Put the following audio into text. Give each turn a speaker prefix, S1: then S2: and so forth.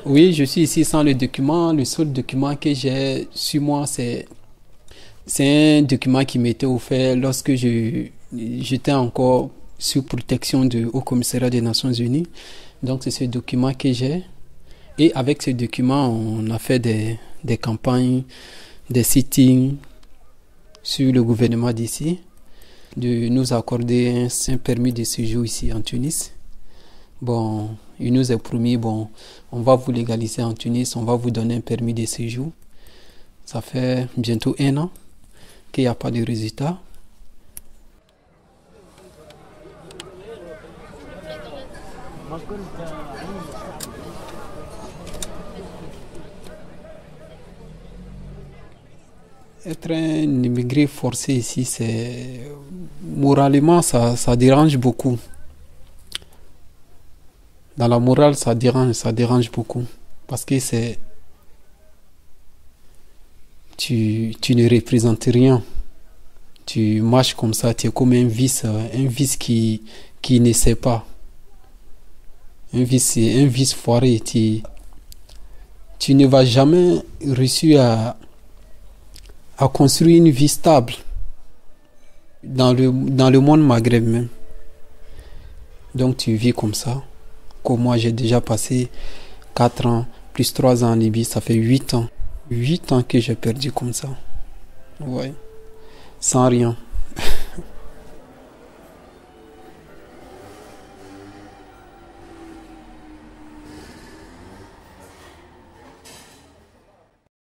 S1: Oui, je suis ici sans le document. Le seul document que j'ai sur moi, c'est un document qui m'était offert lorsque j'étais encore sous protection du Haut Commissariat des Nations Unies. Donc c'est ce document que j'ai. Et avec ce document, on a fait des campagnes, des sittings sur le gouvernement d'ici, de nous accorder un permis de séjour ici en Tunis. Bon, il nous a promis, bon, on va vous légaliser en Tunis, on va vous donner un permis de séjour. Ça fait bientôt 1 an qu'il n'y a pas de résultat. Être un immigré forcé ici, c'est moralement, ça dérange beaucoup. Dans la morale, ça dérange beaucoup. Parce que tu ne représentes rien. Tu marches comme ça, tu es comme un vice qui ne sait pas. Un vice foiré. Tu ne vas jamais réussir à construire une vie stable dans le monde Maghreb même. Donc tu vis comme ça. Comme moi, j'ai déjà passé 4 ans, plus 3 ans en Libye, ça fait 8 ans. 8 ans que j'ai perdu comme ça. Ouais. Sans rien.